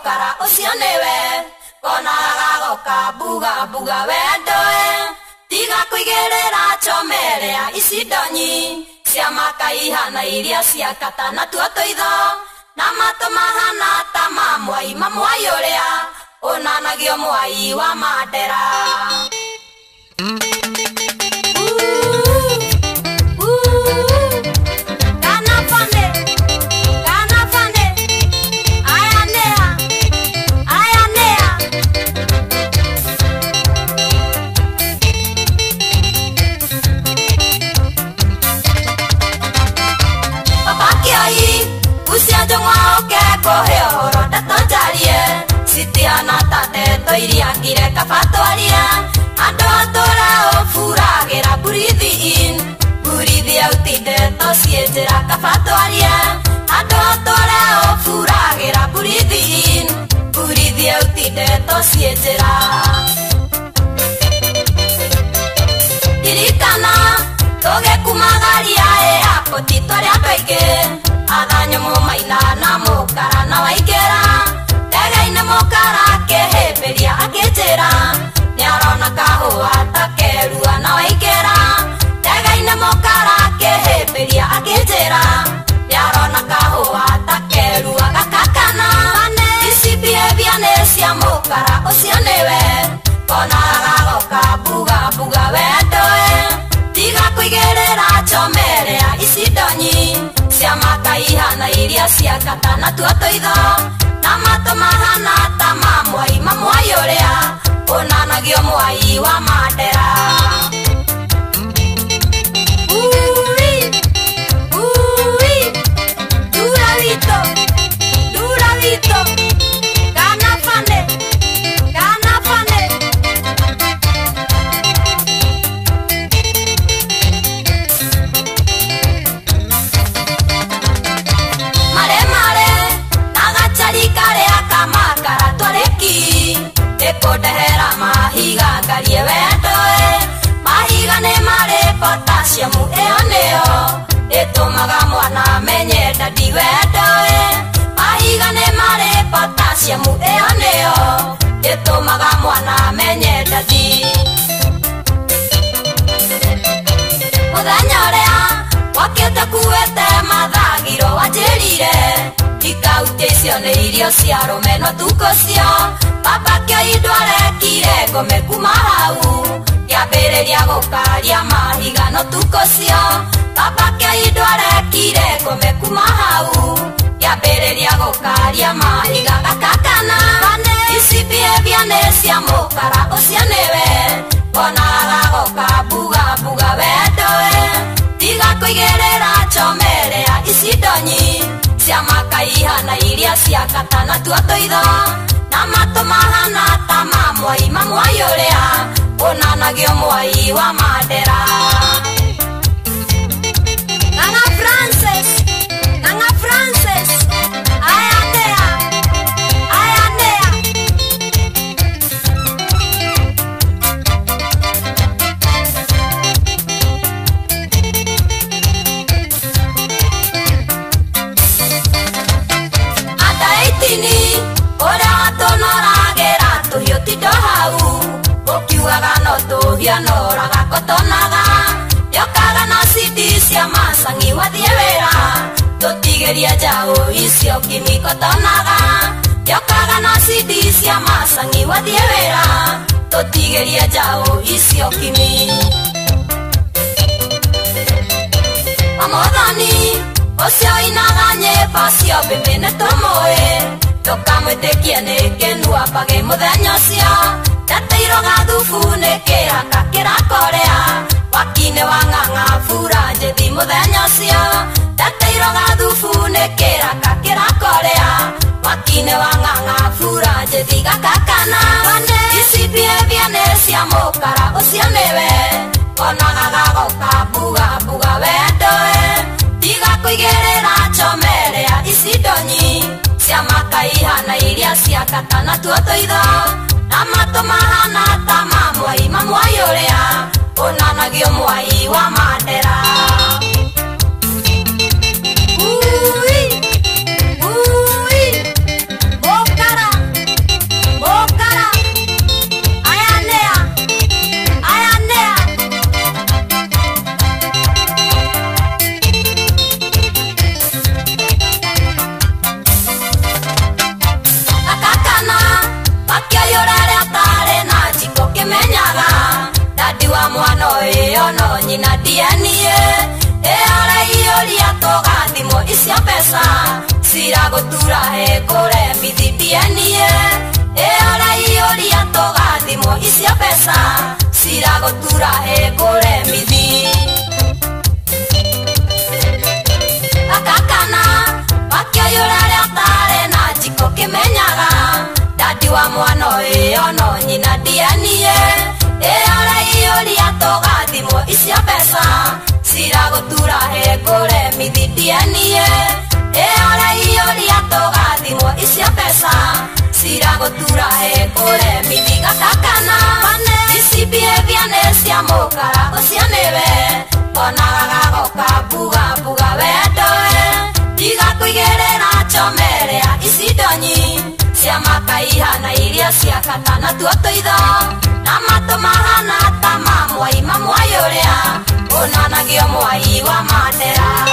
mukara ucio niwe konaga goka buga buga wendoe tiga kuigirira chomerea icidonyi cia makaihana iria cia katana tuo tuitho na mato mahana ta mamwai mamwai uria unanagio mwai wa Mandera. Sitiana tateto iria ngire kabatwaria ando atora ofuragira breathe in breathe out ndeto cienjera kabatwaria ando atora ofuragira breathe in breathe out ndeto cienjera dirikana toge kumagaria hapo titoria twege athanyo mumaina na mukara na waigera Egaine mokara keheberia akejera Nyarona kahua takerua na waigera Egaine mokara keheberia akejera Nyarona kahua takerua gakakana Isibie bianesia mokara ucio niwe Konaga goka buga buga wendoe Tiga kuigirira chomerea icidonyi cia makaihana iria cia katana tuo tuitho na mato mahana ta mamwai mamwai uria unanagio mwai wa Mandera. Duravito Ganafane Ekodehera mahiga ngarie wendoe mahiga ne mare potassium eo neo etumaga mwana menye ndadi wendoe mahiga ne mare potassium eo neo etumaga mwana menye ndadi muthenya uria wakite kuwete mathagiro wanjirire ikauti icio nĩ irio cia rũmeno tukocio Papa kio idware kire gome kuma hau Kiambĩrĩria gũkaria mahiga no tukocio Papa kio idware kire gome kuma hau Kiambĩrĩria gũkaria mahiga gakakana Isibie bianesia mukara ucio niwe Konaga goka buga buga wendoe Tiga kuigirira chomerea icidonyi cia makaihana iria cia katana tuo tuitho na mato mahana ta mamwai mamwai uria unanagio mwai wa Mandera. Nanga Francis Ayanea Adaitini ora tonoragera tuhio tido hau Okiwaga no tuhia noraga kotonaga Yokaga na sidi cia masangi wathie wera Totigeria jao icio kimi kotonaga Yokaga na sidi cia masangi wathie wera Totigeria jao icio kimi Amodhani Ocio inaga nyĩmbo cio mbĩmbĩ tũmũĩ Tũkamwĩtĩkia nĩ ngenu ambage mũthenya ũcio Ndateirwo gathubu nĩ kĩraka kĩrakorea Waki-inĩ wa ng'ang'abura njĩthi mũthenya ũcio Ndateirwo gathubu nĩ kĩraka kĩrakorea Waki-inĩ wa ng'ang'abura njĩthi gakakana Isibie bianesia mũkara ũcio nĩwe Konaga gagoka buga buga wendoe Tiga kuigirira chomerea icidonyi cia makaihana iria cia katana tuo tuitho na mato mahana ta mamwai mamwai uria unanagio mwai wa Mandera. Mokara icio mbeca ciragutura hekure mithitienie ora ioria togathimo icio mbeca ciragutura hekure mithi akakana bakioyurare atare na jiko kimenyaga dadi wa mwana oyo no nyina dianie ora ioria togathimo icio mbeca ciragutura hekure mithitienie ora ioria togathimo icio mbeca ciragutura hekure mithiga kakana disipie cia mukara ucio niwe onaga goka buga wendoe tiga kuigerera chomerea icidonyi cia makaihana iria cia katana tuotoitho na mato mahana ta mamwai mamwai uria unanagio mwai wa mandera